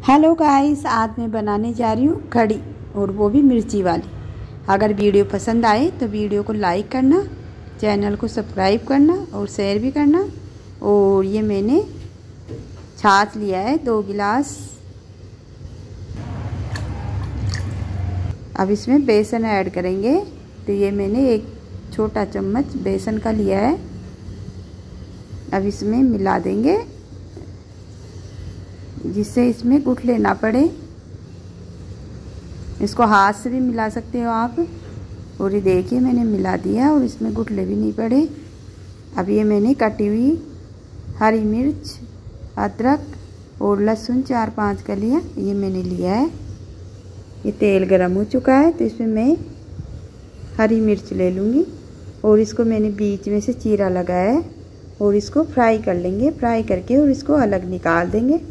Hello guys, आज मैं बनाने जा रही हूँ कढ़ी, और वो भी मिर्ची वाली। अगर वीडियो पसंद आए तो वीडियो को लाइक करना, चैनल को सब्सक्राइब करना और शेयर भी करना। और ये मैंने छाछ लिया है 2 गिलास। अब इसमें बेसन ऐड करेंगे, तो ये मैंने 1 छोटा चम्मच बेसन का लिया है। अब इसमें मिला देंगे जिससे इसमें गुठली ना पड़े। इसको हाथ से भी मिला सकते हो आप। और ये देखिए मैंने मिला दिया और इसमें गुठली भी नहीं पड़े। अब ये मैंने कटी हुई हरी मिर्च, अदरक और लहसुन 4-5 कलियाँ ये मैंने लिया है। ये तेल गरम हो चुका है, तो इसमें मैं हरी मिर्च ले लूँगी और इसको मैंने बीच में से चीरा लगाया है। और इसको फ्राई कर लेंगे, फ्राई करके और इसको अलग निकाल देंगे।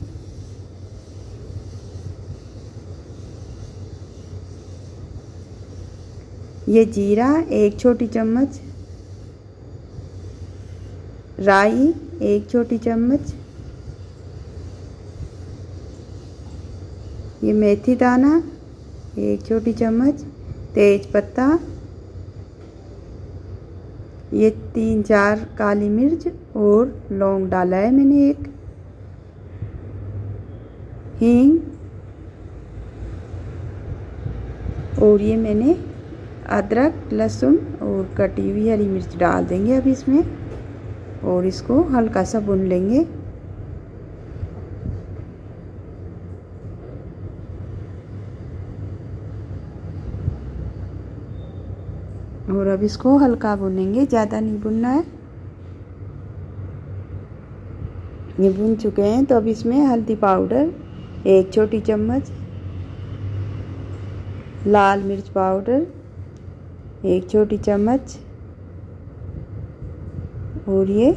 ये जीरा 1 छोटी चम्मच, राई 1 छोटी चम्मच, ये मेथी दाना 1 छोटी चम्मच, तेज पत्ता, ये 3-4 काली मिर्च और लौंग डाला है मैंने 1, हींग, और ये मैंने अदरक, लहसुन और कटी हुई हरी मिर्च डाल देंगे अब इसमें। और इसको हल्का सा भून लेंगे। और अब इसको हल्का भूनेंगे, ज़्यादा नहीं भूनना है। ये भून चुके हैं, तो अब इसमें हल्दी पाउडर 1 छोटी चम्मच, लाल मिर्च पाउडर 1 छोटी चम्मच, और ये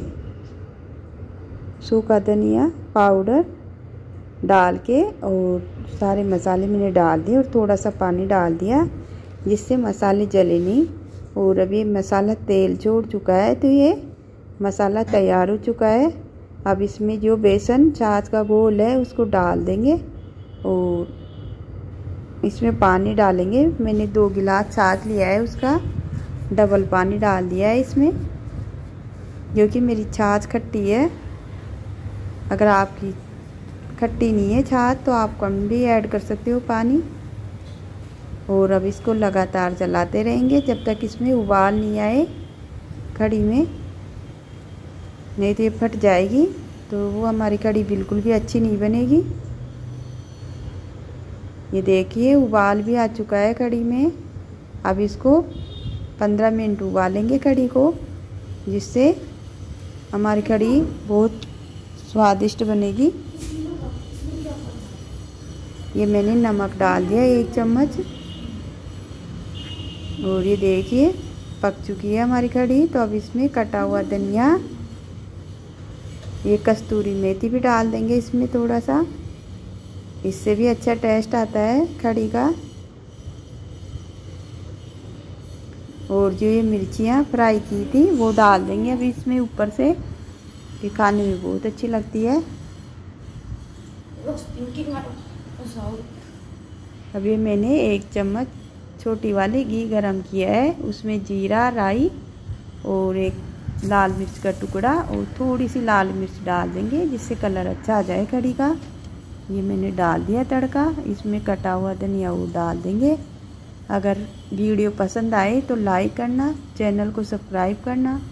सूखा धनिया पाउडर डाल के और सारे मसाले मैंने डाल दिए और थोड़ा सा पानी डाल दिया जिससे मसाले जले नहीं। और अब ये मसाला तेल छोड़ चुका है, तो ये मसाला तैयार हो चुका है। अब इसमें जो बेसन छाछ का घोल है उसको डाल देंगे और इसमें पानी डालेंगे। मैंने 2 गिलास छाछ लिया है, उसका डबल पानी डाल दिया है इसमें, क्योंकि मेरी छाछ खट्टी है। अगर आपकी खट्टी नहीं है छाछ तो आप कम भी ऐड कर सकते हो पानी। और अब इसको लगातार चलाते रहेंगे जब तक इसमें उबाल नहीं आए कढ़ी में, नहीं तो ये फट जाएगी, तो वो हमारी कढ़ी बिल्कुल भी अच्छी नहीं बनेगी। ये देखिए उबाल भी आ चुका है कढ़ी में। अब इसको 15 मिनट उबालेंगे कढ़ी को, जिससे हमारी कढ़ी बहुत स्वादिष्ट बनेगी। ये मैंने नमक डाल दिया 1 चम्मच। और ये देखिए पक चुकी है हमारी कढ़ी। तो अब इसमें कटा हुआ धनिया, ये कस्तूरी मेथी भी डाल देंगे इसमें थोड़ा सा, इससे भी अच्छा टेस्ट आता है कढ़ी का। और जो ये मिर्चियाँ फ्राई की थी वो डाल देंगे अभी इसमें ऊपर से, ये खाने में बहुत अच्छी लगती है। अभी मैंने 1 चम्मच छोटी वाली घी गरम किया है, उसमें जीरा, राई और 1 लाल मिर्च का टुकड़ा और थोड़ी सी लाल मिर्च डाल देंगे जिससे कलर अच्छा आ जाए कढ़ी का। ये मैंने डाल दिया तड़का, इसमें कटा हुआ धनिया वो डाल देंगे। अगर वीडियो पसंद आए तो लाइक करना, चैनल को सब्सक्राइब करना।